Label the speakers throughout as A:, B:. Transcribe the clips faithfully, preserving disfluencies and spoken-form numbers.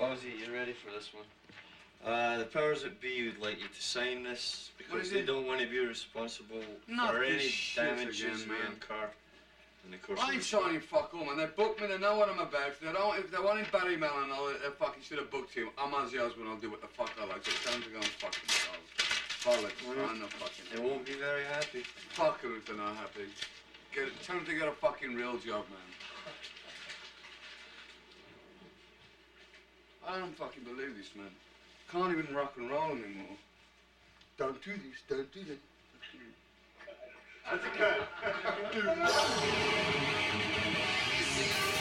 A: Ozzy, you ready for this one? Uh, the powers that be would like you to sign this because they
B: it?
A: don't want to be responsible
B: Not
A: for any
B: shit
A: damages
B: again, man.
A: incurred in the course
B: I
A: of
B: ain't
A: the
B: signing fuck all, man. They booked me, they know what I'm about. If they don't, if they wanted Barry Manilow, they fucking should have booked him. I'm Ozzy Osbourne, I'll do what the fuck I like. So tell them to go and fuck themselves. Bollocks,
A: Well,
B: I'm not fucking.
A: They won't be very happy.
B: Fuck them if they're not happy. Get, tell them to get a fucking real job, man. I don't fucking believe this, man. Can't even rock and roll anymore. Don't do this, don't do that. That's a cut.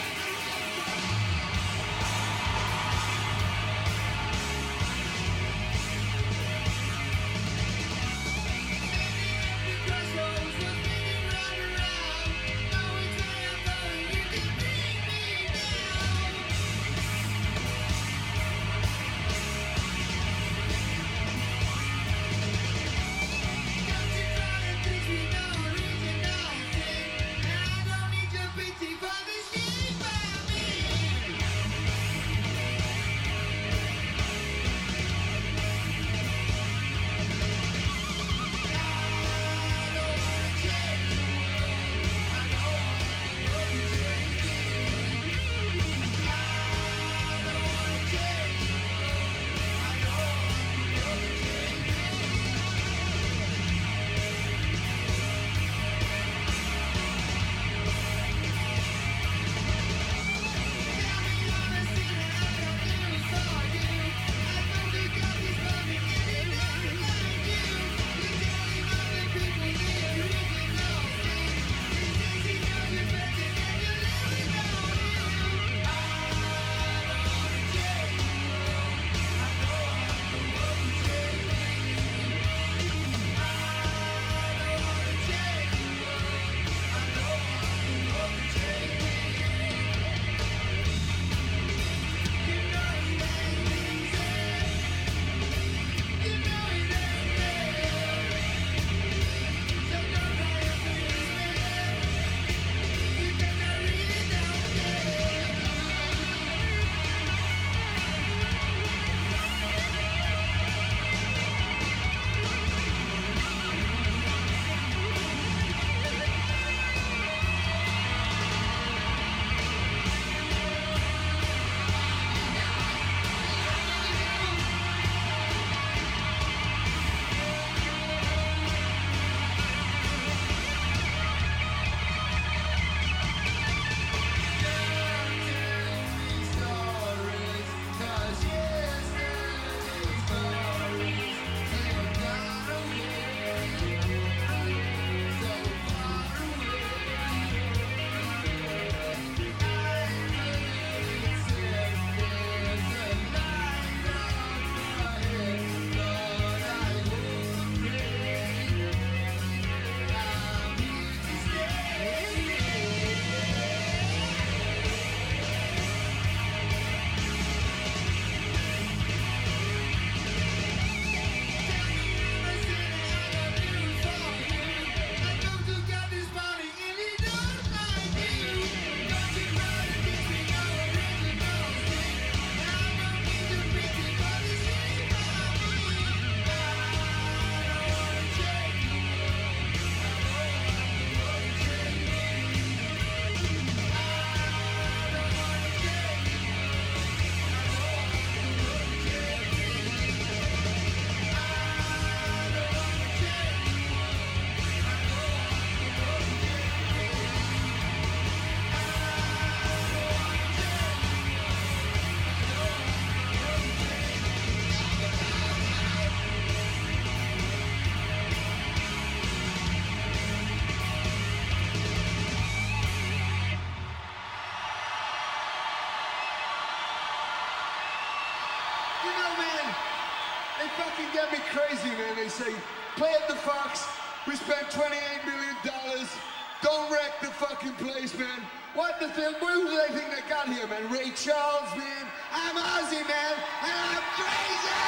C: Get me crazy, man. They say, play at the Fox. We spent twenty-eight million dollars. Don't wreck the fucking place, man. What the film? Who do they think they got here, man? Ray Charles, man. I'm Ozzy, man, and I'm crazy!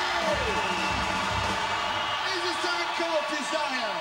C: This is a song called Desire.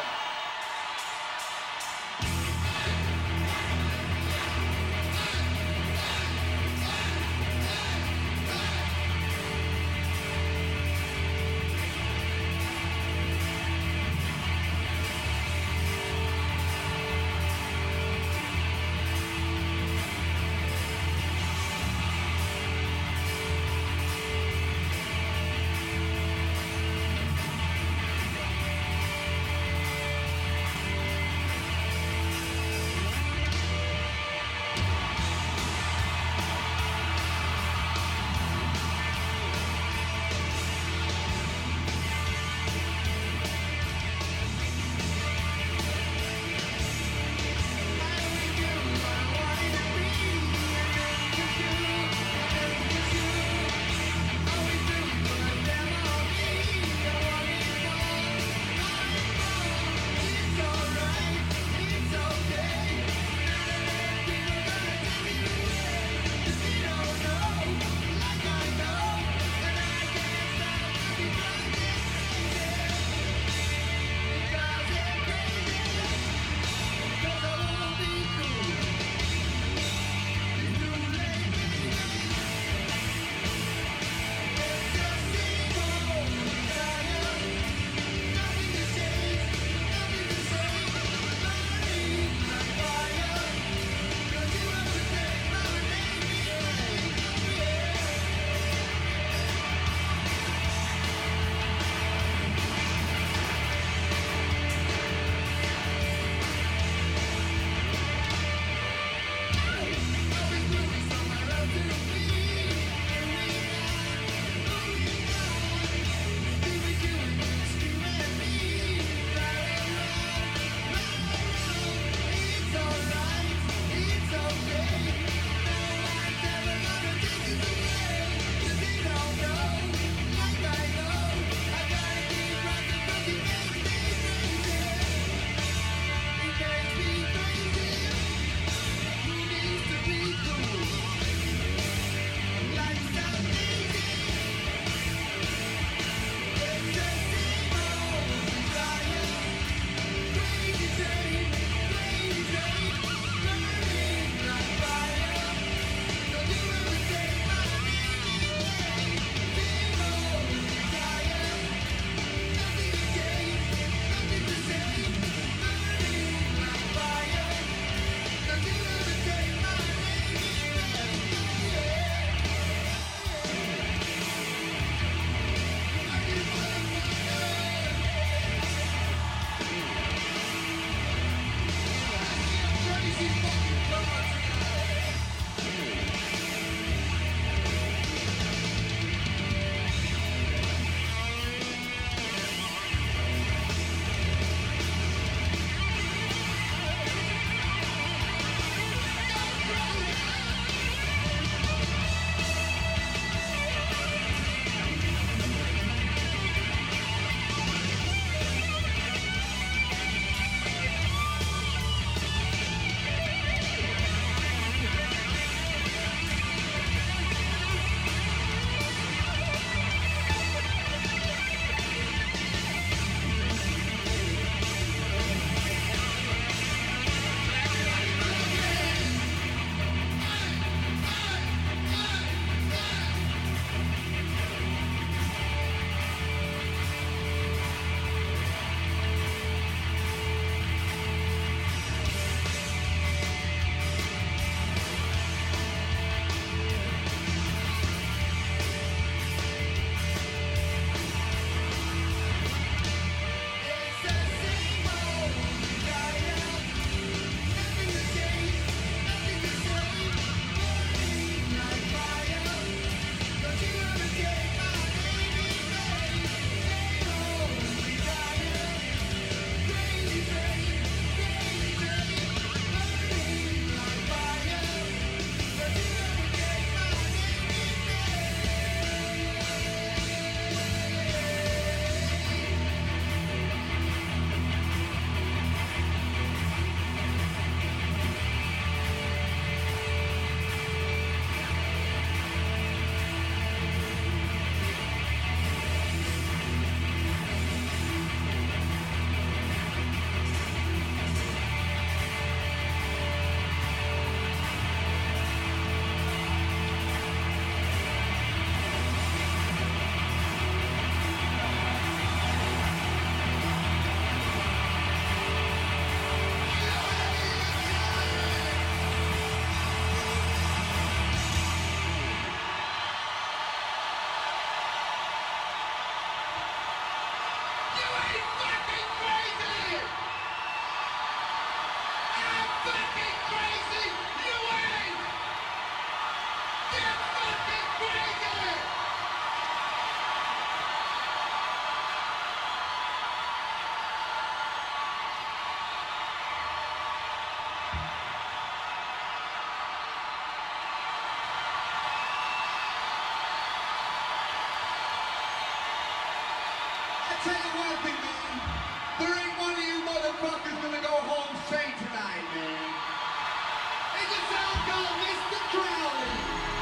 C: tell you one thing, man. There ain't one of you motherfuckers gonna go home straight tonight, man. It's a song called Mister Crowley.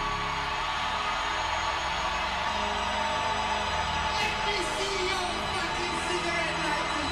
C: Let me see your fucking cigarette lighters.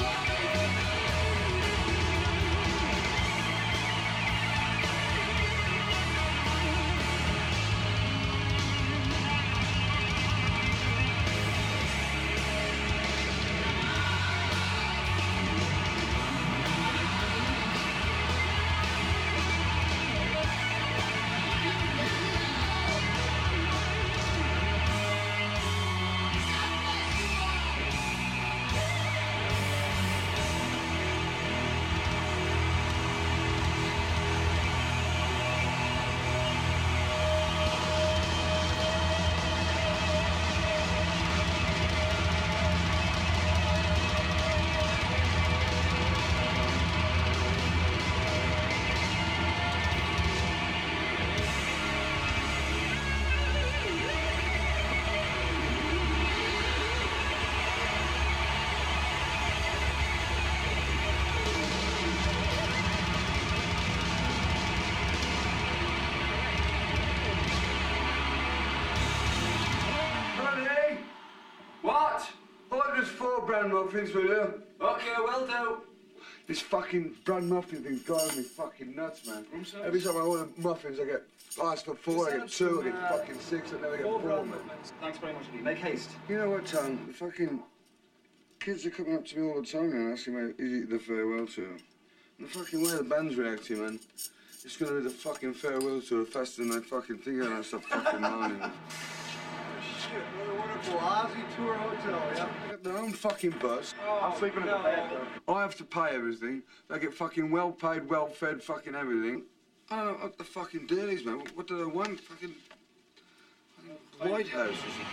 C: Bran muffins with you.
B: Okay, will do.
C: This fucking bran muffin thing's driving me fucking nuts, man.
D: Room service?
C: Every time I order muffins, I get asked for four, I get two, I get
D: uh,
C: fucking six, I never get
D: Four
C: four,
D: bran
C: man.
D: muffins. Thanks very much indeed. Make haste.
C: You know what, Tom? The fucking kids are coming up to me all the time now asking me, is it the farewell tour? And the fucking way the band's reacting, man. It's gonna be the fucking farewell tour faster than they fucking think, and I stop fucking moaning.
E: Shit, what a wonderful Aussie tour hotel, yeah?
C: They got their own fucking bus.
E: I'm sleeping in the bed, though.
C: I have to pay everything. They get fucking well paid, well fed, fucking everything. I don't know what the fucking deal is, man. What, what do they want? Fucking, fucking White House, is it?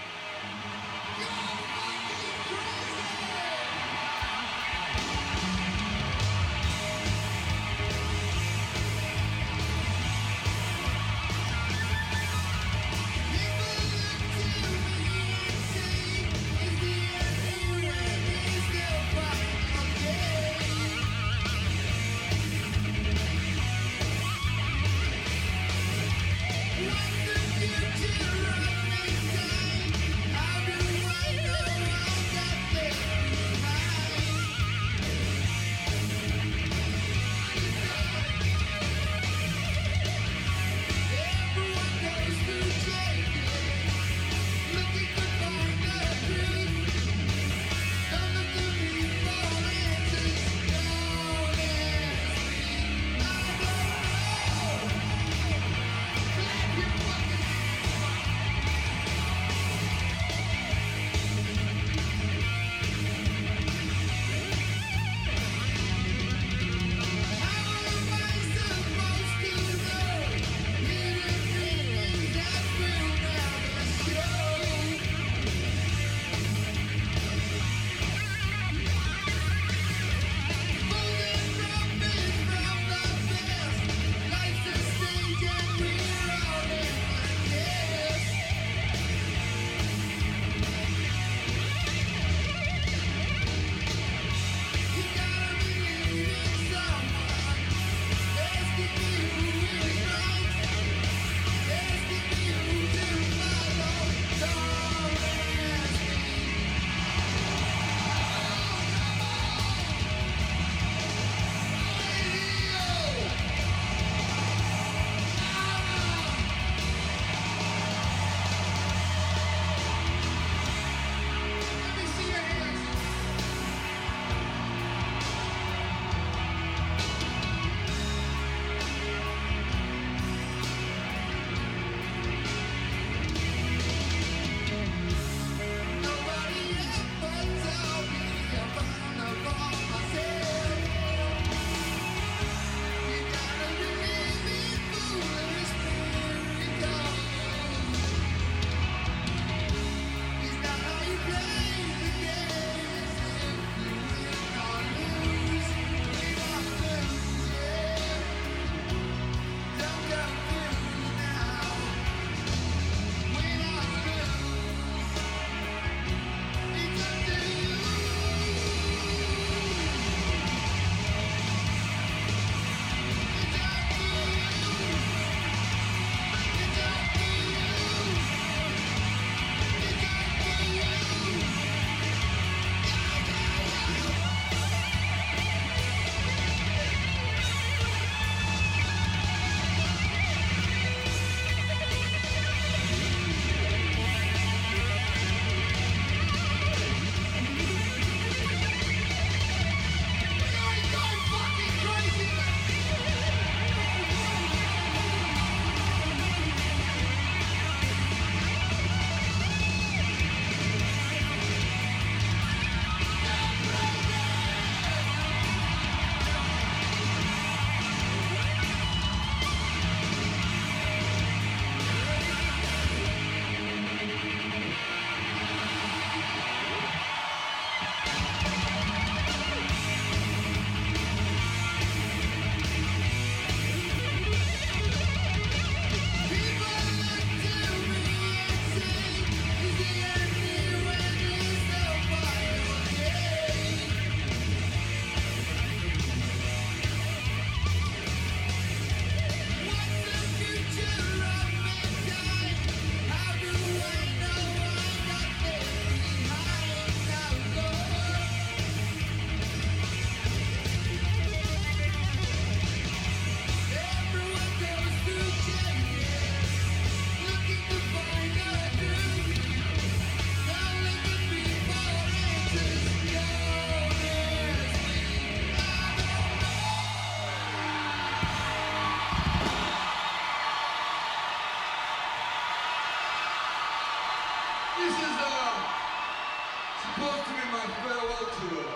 C: This is uh, supposed to be my farewell tour.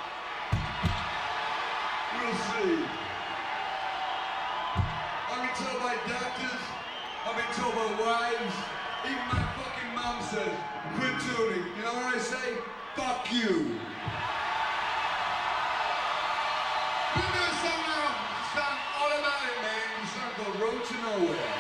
C: We'll see. I've been told by doctors, I've been told by wives, even my fucking mom says, quit tuning. You know what I say? Fuck you. We're gonna do a song now. It's a song all about it, man. It's a song called Road to Nowhere.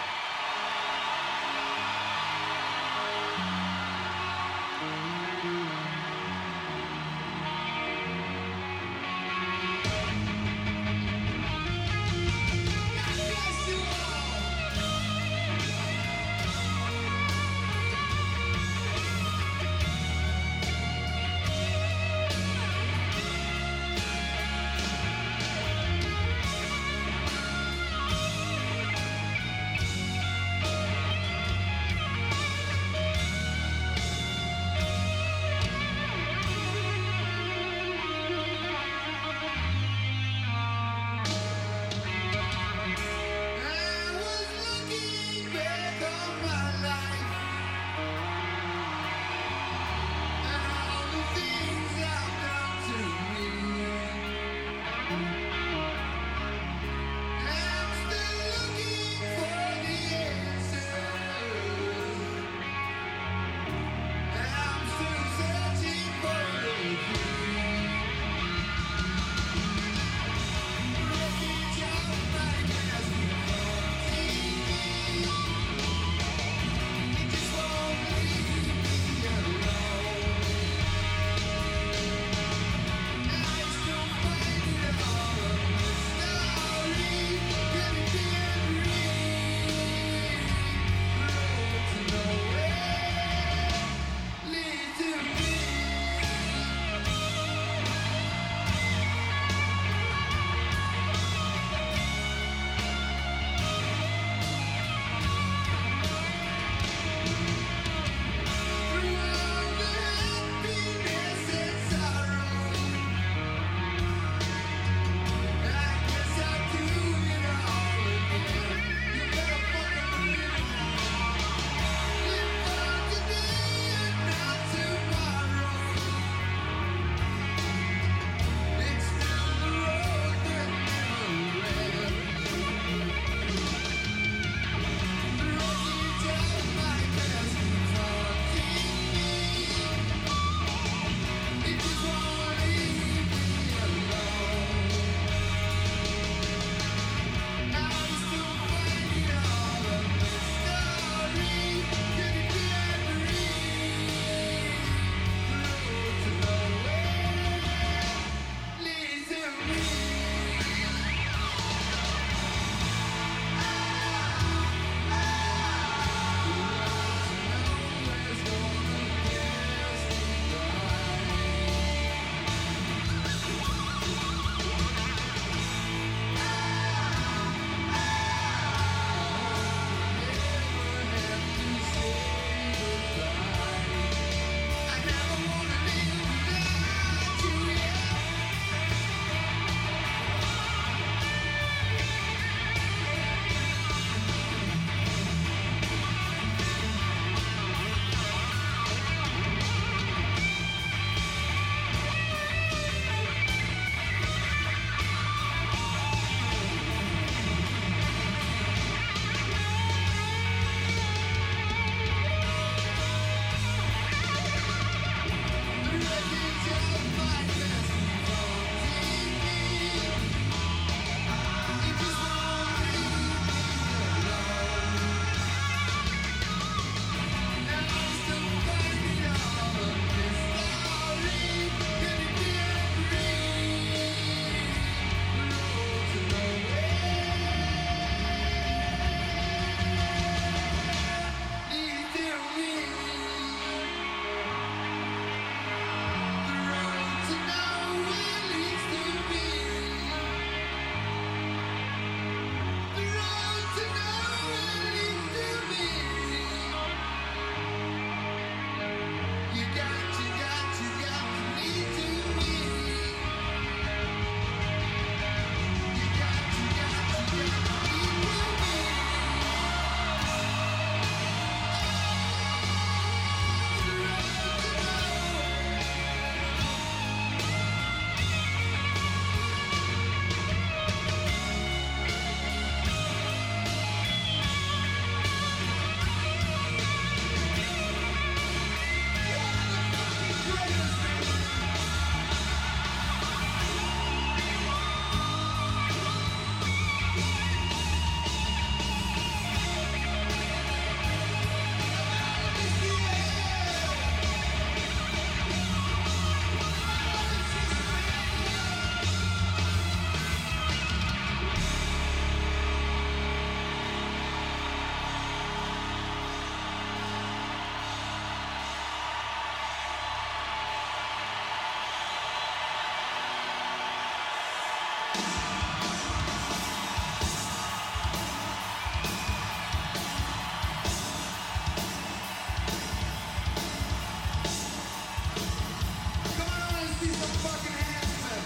C: some fucking hands, man.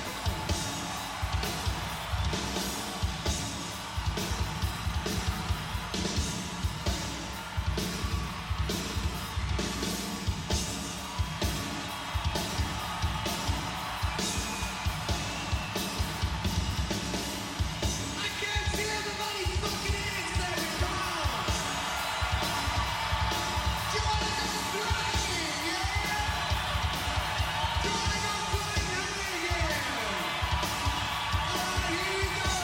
C: I can't see everybody's fucking hands, baby. Come on. Do you wanna go flying? Yeah. Do you wanna go flying high again? Alright, here we go.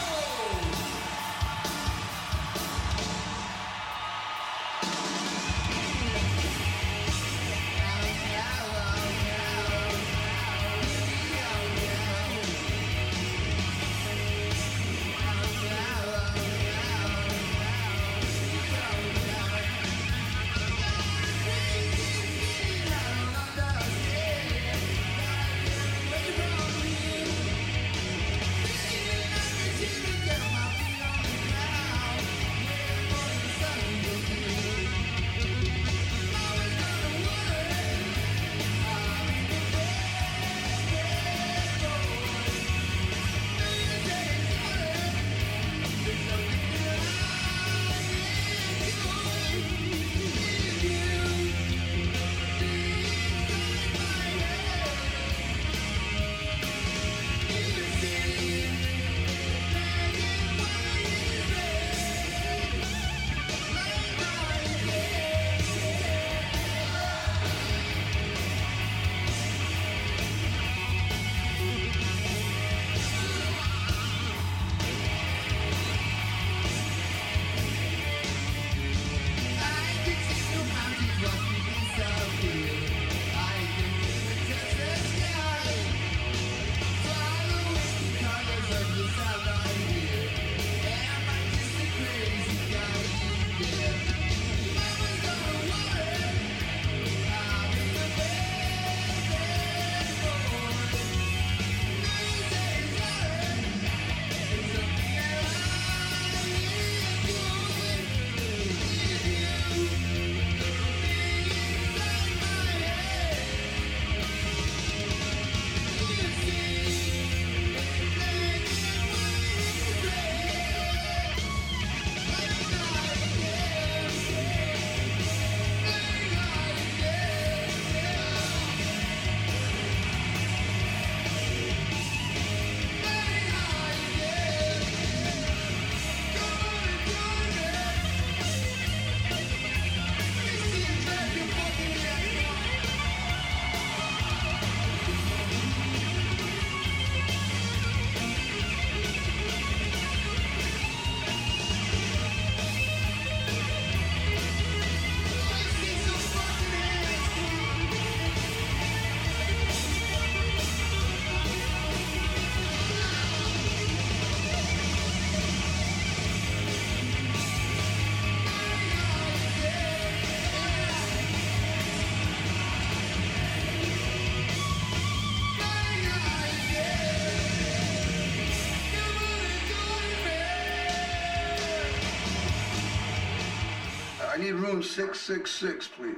E: I need room six six six, please.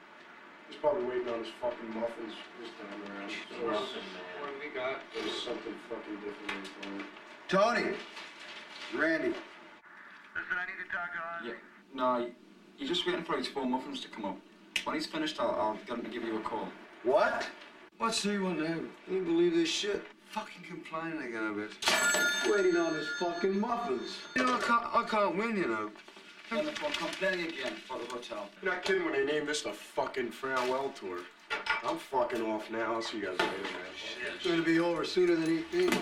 F: He's probably waiting on his fucking muffins this time around. So
B: What do we got?
F: there's something fucking different in the phone.
E: Tony, Randy.
G: Listen, I need to talk to Ozzy.
D: Yeah, no, you're just waiting for his four muffins to come up. When he's finished, I'll, I'll get him to give you a call.
E: What?
B: What's he want now?
E: I don't believe this shit.
B: Fucking complaining again a bit.
E: Waiting on his fucking muffins.
B: You know, I can't, I can't win, you know.
D: Then the phone complaining again for the hotel.
F: You're not kidding when they named this the fucking farewell tour. I'm fucking off now. I'll see you guys later, man.
E: It's gonna be over sooner than he thinks.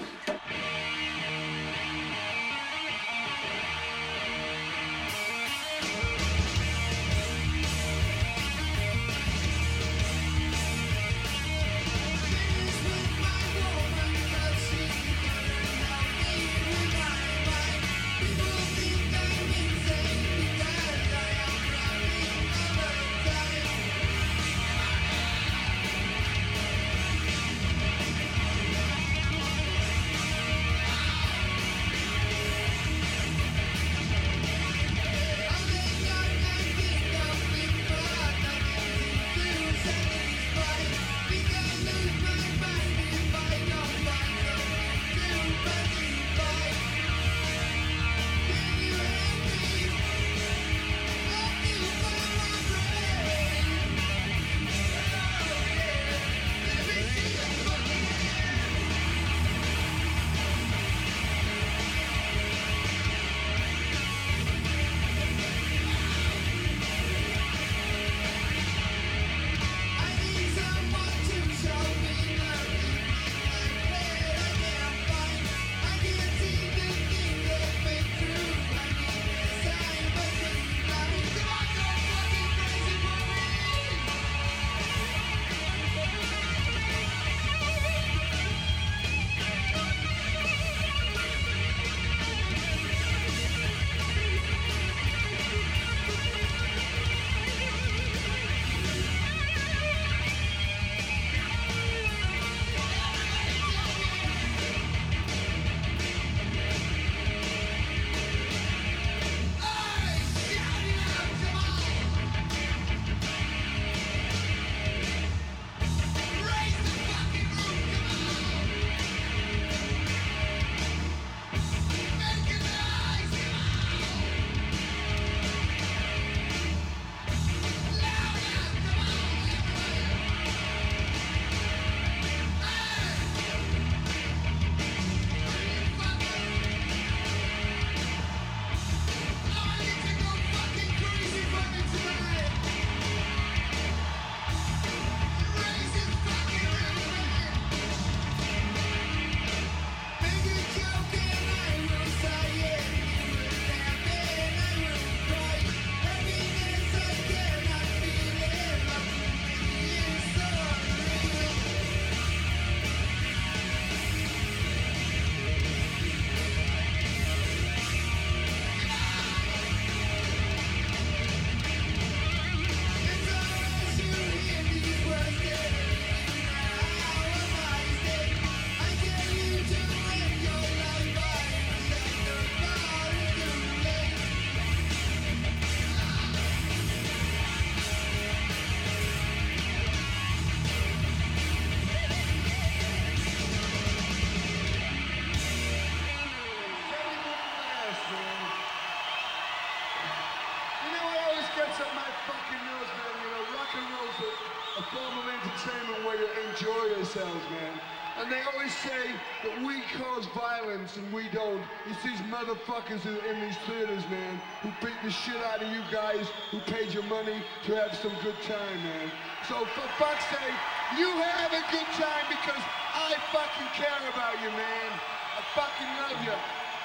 C: enjoy yourselves, man. And they always say that we cause violence and we don't. It's these motherfuckers in, in these theaters, man, who beat the shit out of you guys, who paid your money to have some good time, man. So for fuck's sake, you have a good time because I fucking care about you, man. I fucking love you.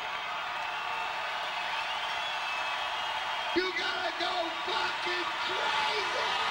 C: You gotta go fucking crazy!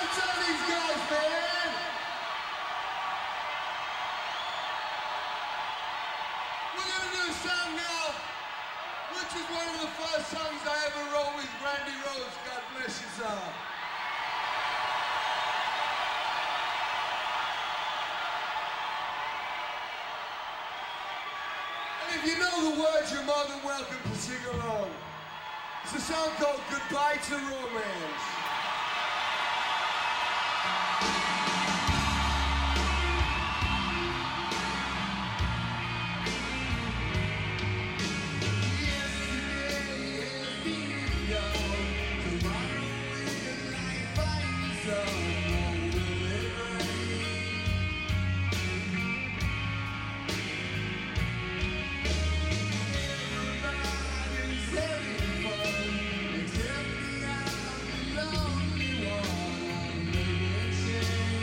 C: What's on these guys, man? We're gonna do a song now, which is one of the first songs I ever wrote with Randy Rhoads. God bless his heart. If you know the words, you're more than welcome to sing along. It's a song called Goodbye to Romance. Except me, I'm the lonely one. I'm living shame.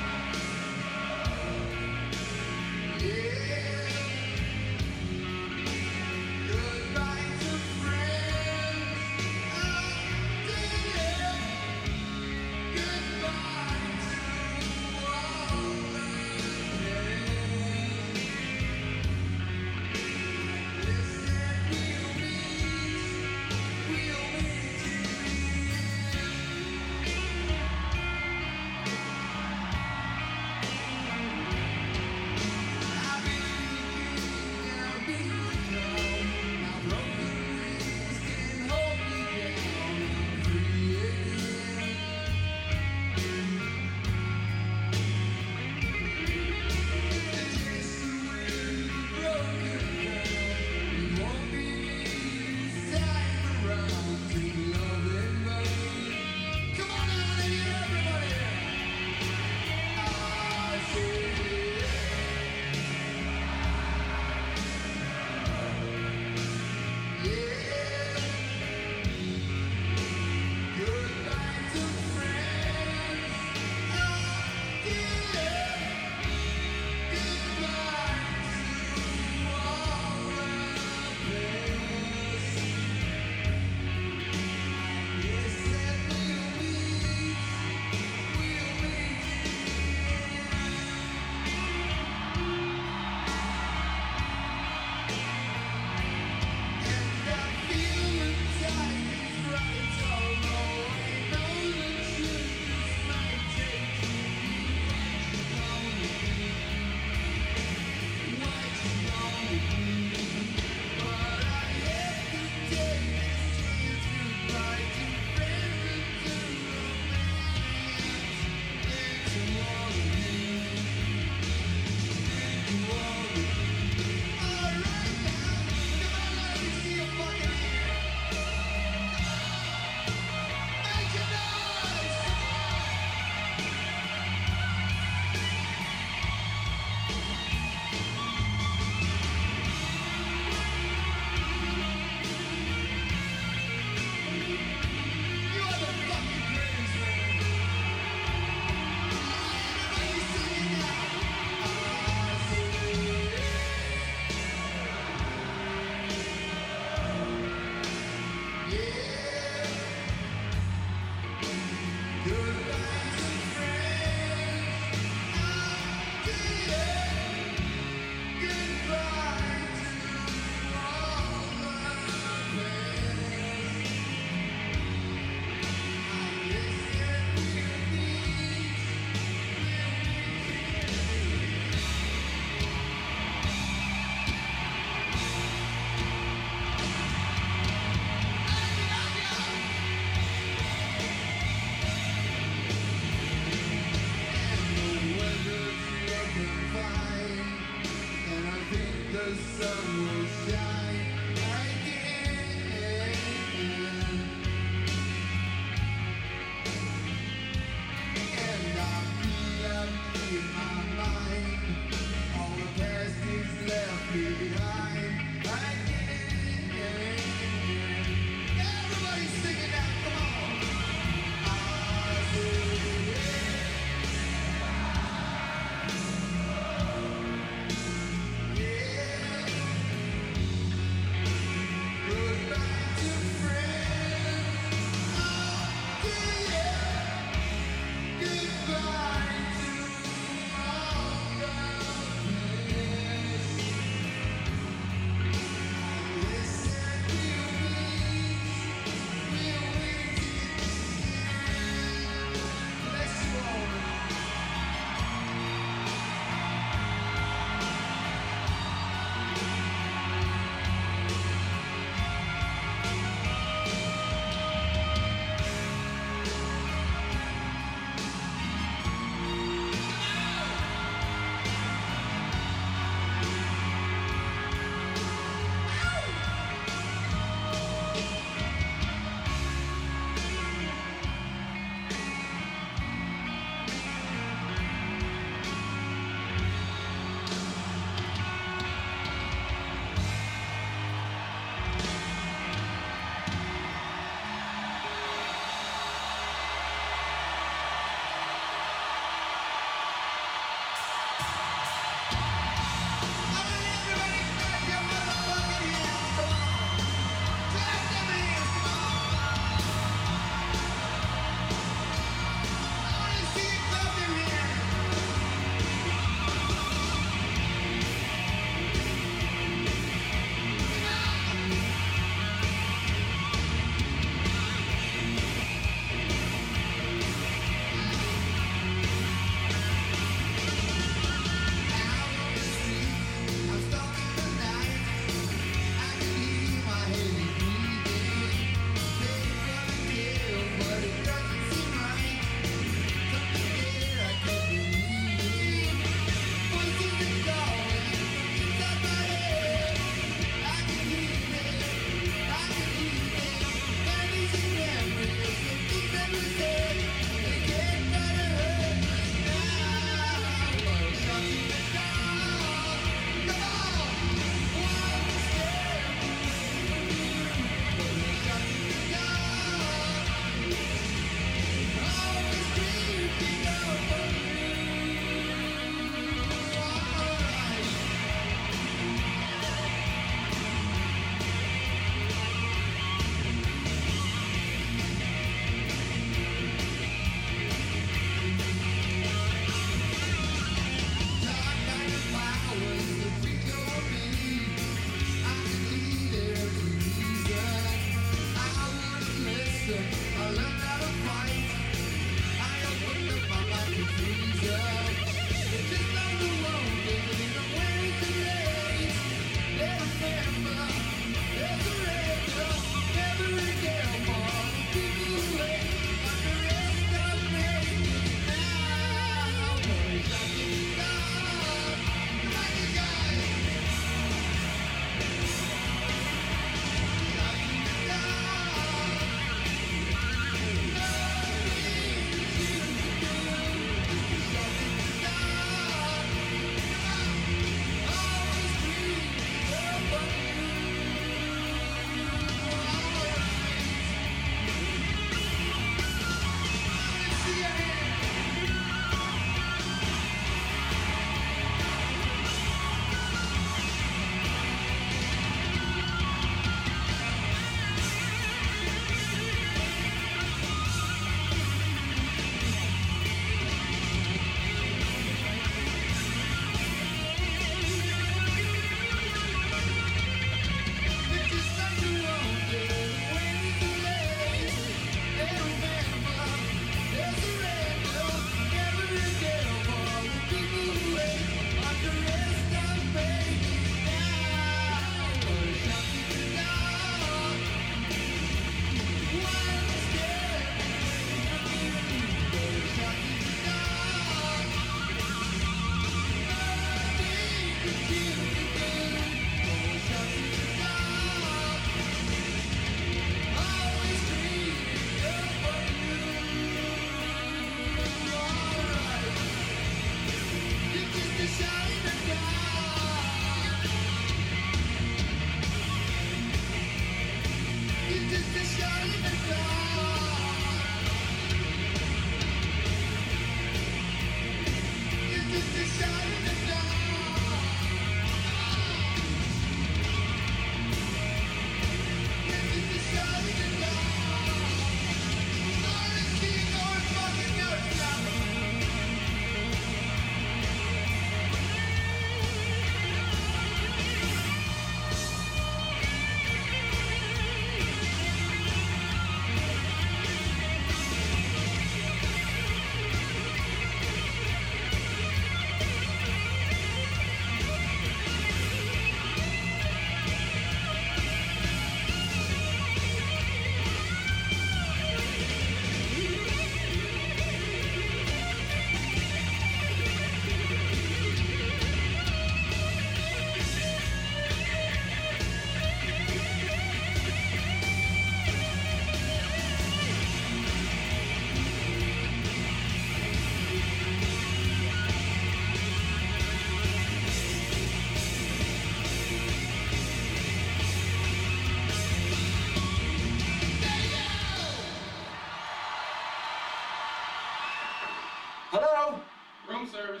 D: Hello?
B: Room service.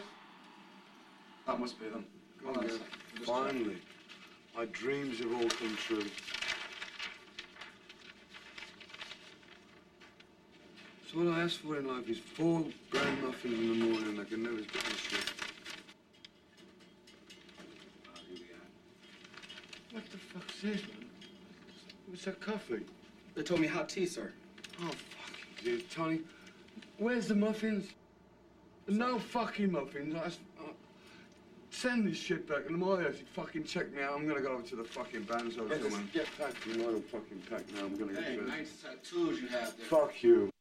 D: That must be them.
F: Come
D: Hold on a
F: on,
D: sec. I'm just
F: finally. My dreams have all come true. So all I ask for in life is four brown muffins in the morning. I can never get this shit. What the fuck's this, man? What's that coffee?
D: They told me hot tea, sir.
F: Oh, fucking Jesus, Tony. Where's the muffins? No fucking muffins. I, uh, send this shit back. And the more you fucking check me out, I'm gonna go over to the fucking band's hotel,
D: Yes,
F: man.
D: yeah.
F: Get packed. You know, fucking packed now. I'm gonna get
B: Hey,
F: dressed.
B: nice tattoos you have there.
F: Fuck you.